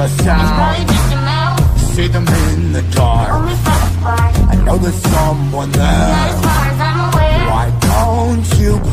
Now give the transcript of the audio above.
a sound. See them in the dark. I know there's someone there. Why don't you